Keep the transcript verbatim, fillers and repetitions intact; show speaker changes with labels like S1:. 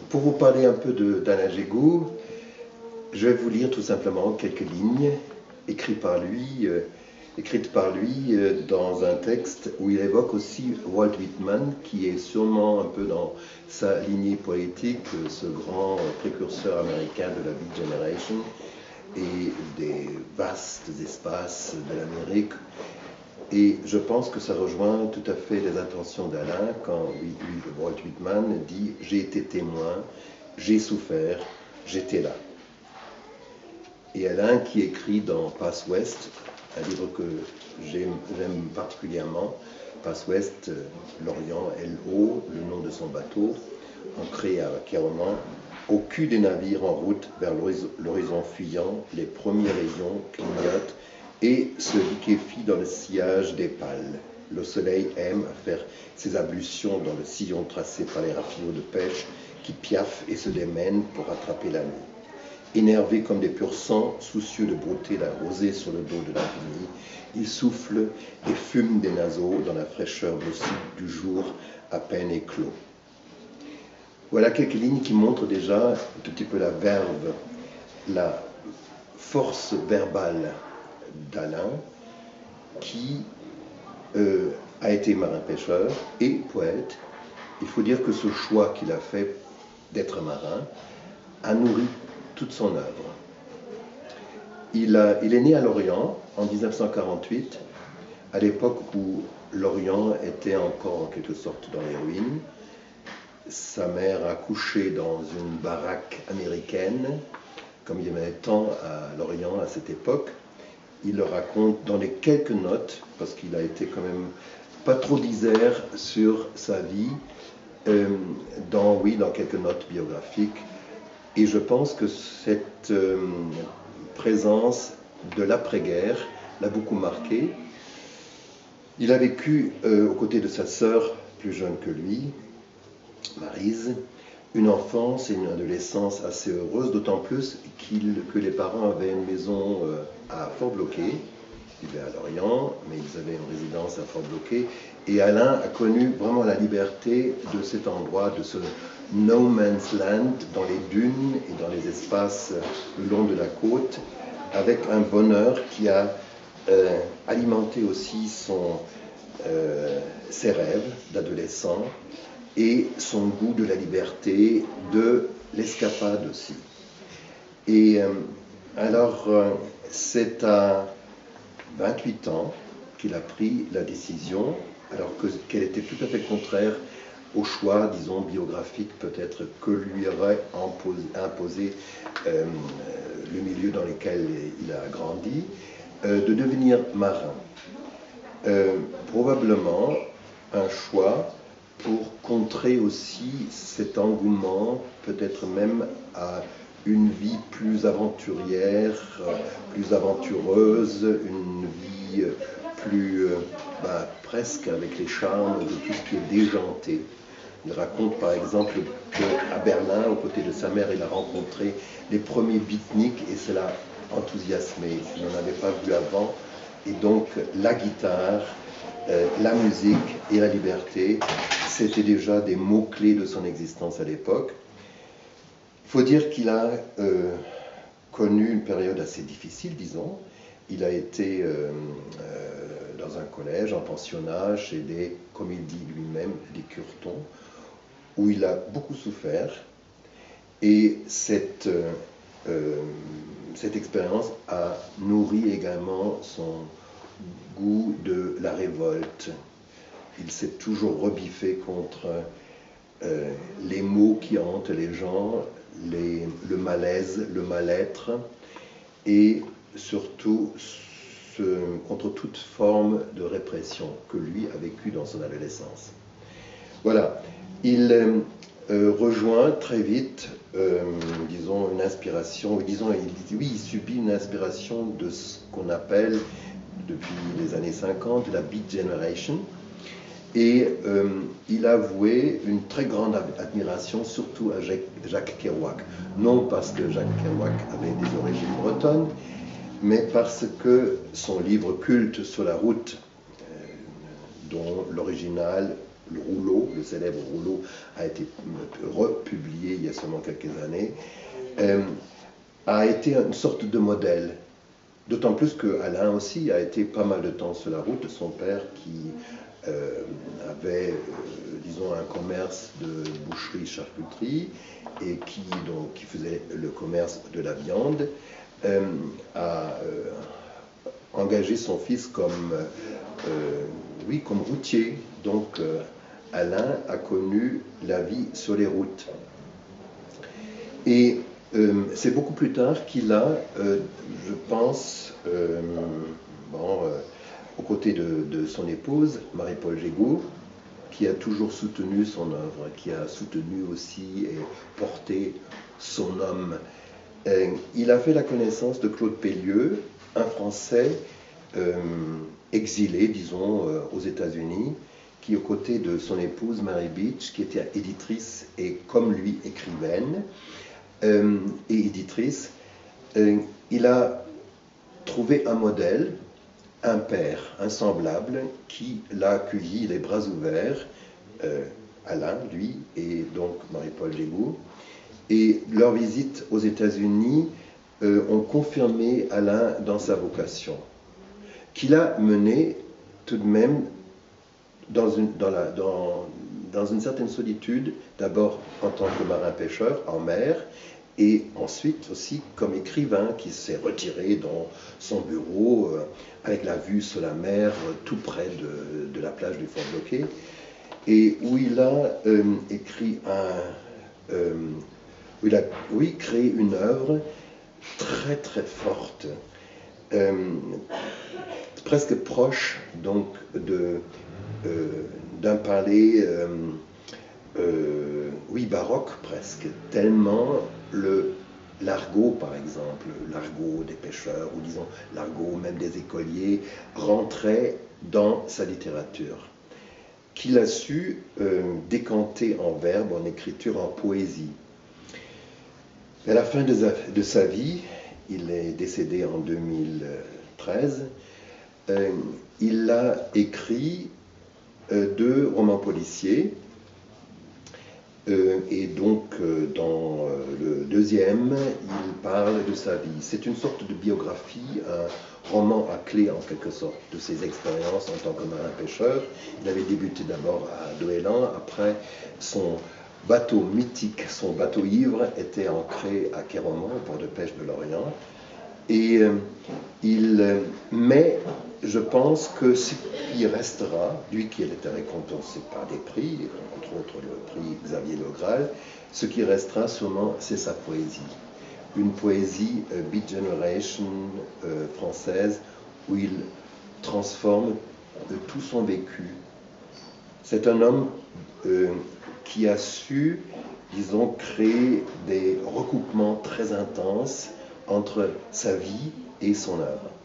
S1: pour vous parler un peu d'Alain Gégou, je vais vous lire tout simplement quelques lignes écrites par lui, euh, écrites par lui euh, dans un texte où il évoque aussi Walt Whitman, qui est sûrement un peu dans sa lignée poétique, euh, ce grand précurseur américain de la Beat Generation et des vastes espaces de l'Amérique. Et je pense que ça rejoint tout à fait les intentions d'Alain quand oui, oui, Walt Whitman dit « J'ai été témoin, j'ai souffert, j'étais là ». Et Alain qui écrit dans Passe Ouest, un livre que j'aime particulièrement, Passe Ouest, l'Orient, L O, le nom de son bateau, ancré à Kéroman, au cul des navires en route vers l'horizon fuyant, les premiers rayons clignotent et se liquéfient dans le sillage des pales. Le soleil aime à faire ses ablutions dans le sillon tracé par les raffineaux de pêche qui piaffent et se démènent pour rattraper la nuit. Énervés comme des pur sang, soucieux de brouter la rosée sur le dos de l'infini, ils soufflent et fument des naseaux dans la fraîcheur docile du jour à peine éclos. Voilà quelques lignes qui montrent déjà un tout petit peu la verve, la force verbale d'Alain, qui euh, a été marin-pêcheur et poète. Il faut dire que ce choix qu'il a fait d'être marin a nourri toute son œuvre. Il, a, il est né à Lorient en mille neuf cent quarante-huit, à l'époque où Lorient était encore en quelque sorte dans les ruines. Sa mère a couché dans une baraque américaine, comme il y avait tant à Lorient à cette époque. Il le raconte dans les quelques notes, parce qu'il a été quand même pas trop disert sur sa vie, euh, dans, oui, dans quelques notes biographiques. Et je pense que cette euh, présence de l'après-guerre l'a beaucoup marqué. Il a vécu euh, aux côtés de sa sœur, plus jeune que lui, Maryse, une enfance et une adolescence assez heureuse, d'autant plus qu'il, que les parents avaient une maison euh, à Fort-Bloquet. Ils vivaient à Lorient, mais ils avaient une résidence à Fort-Bloquet. Et Alain a connu vraiment la liberté de cet endroit, de ce no man's land, dans les dunes et dans les espaces le long de la côte, avec un bonheur qui a euh, alimenté aussi son, euh, ses rêves d'adolescent et son goût de la liberté, de l'escapade aussi. Et euh, alors, euh, c'est à vingt-huit ans qu'il a pris la décision, alors que, qu'elle était tout à fait contraire au choix, disons, biographique peut-être que lui aurait imposé, imposé euh, le milieu dans lequel il a grandi, euh, de devenir marin. Euh, probablement un choix pour contrer aussi cet engouement, peut-être même à une vie plus aventurière, plus aventureuse, une vie plus, bah, presque avec les charmes de tout ce qui est déjanté. Il raconte par exemple qu'à Berlin, aux côtés de sa mère, il a rencontré les premiers beatniks et cela enthousiasmé. Il n'en avait pas vu avant. Et donc la guitare, euh, la musique et la liberté, c'était déjà des mots-clés de son existence à l'époque. Il faut dire qu'il a euh, connu une période assez difficile, disons. Il a été euh, euh, dans un collège, en pensionnat, chez des, comme il dit lui-même, des curtons, où il a beaucoup souffert. Et cette, euh, euh, cette expérience a nourri également son goût de la révolte. Il s'est toujours rebiffé contre euh, les maux qui hantent les gens, les, le malaise, le mal-être, et surtout ce, contre toute forme de répression que lui a vécu dans son adolescence. Voilà, il euh, rejoint très vite, euh, disons, une inspiration, disons, il dit, oui, il subit une inspiration de ce qu'on appelle, depuis les années cinquante, la Beat Generation, et euh, il a voué une très grande admiration, surtout à Jacques, Jacques Kerouac. Non parce que Jacques Kerouac avait des origines bretonnes, mais parce que son livre culte sur la route dont l'original, le rouleau, le célèbre rouleau, a été republié il y a seulement quelques années, euh, a été une sorte de modèle. D'autant plus que Alain aussi a été pas mal de temps sur la route. Son père qui euh, avait, euh, disons, un commerce de boucherie-charcuterie et qui, donc, qui faisait le commerce de la viande, euh, a euh, engagé son fils comme, euh, oui, comme routier. Donc euh, Alain a connu la vie sur les routes. Et euh, c'est beaucoup plus tard qu'il a, euh, je pense, euh, bon, euh, aux côtés de, de son épouse, Marie-Paul Jégoux, qui a toujours soutenu son œuvre, qui a soutenu aussi et porté son homme. Euh, il a fait la connaissance de Claude Pellieu, un Français euh, exilé, disons, euh, aux États-Unis, qui, aux côtés de son épouse Mary Beach, qui était éditrice et, comme lui, écrivaine euh, et éditrice, euh, il a trouvé un modèle, un père, un semblable, qui l'a accueilli les bras ouverts, euh, Alain, lui, et donc Marie-Paul Jégoux. Et leur visite aux États-Unis euh, ont confirmé Alain dans sa vocation, qu'il a menée tout de même dans une, dans la, dans, dans une certaine solitude, d'abord en tant que marin-pêcheur en mer, et ensuite aussi comme écrivain qui s'est retiré dans son bureau euh, avec la vue sur la mer euh, tout près de, de la plage du Fort Bloquet, et où il a euh, écrit un... Euh, où il a, oui, créé une œuvre très très forte, euh, presque proche donc de... Euh, d'un palais, euh, euh, oui, baroque presque, tellement le, l'argot, par exemple, l'argot des pêcheurs, ou disons l'argot même des écoliers, rentrait dans sa littérature, qu'il a su euh, décanter en verbe, en écriture, en poésie. À la fin de sa, de sa vie, il est décédé en deux mille treize, euh, il a écrit deux romans policiers, euh, et donc euh, dans euh, le deuxième, il parle de sa vie. C'est une sorte de biographie, un roman à clé en quelque sorte de ses expériences en tant que marin-pêcheur. Il avait débuté d'abord à Douélan, après son bateau mythique, son bateau ivre, était ancré à Quéromont, au port de pêche de Lorient. Et euh, il euh, mais je pense que ce qui restera, lui qui a été récompensé par des prix, entre autres le prix Xavier Le Graal, ce qui restera sûrement, c'est sa poésie. Une poésie euh, Beat Generation euh, française, où il transforme euh, tout son vécu. C'est un homme euh, qui a su, disons, créer des recoupements très intenses entre sa vie et son œuvre.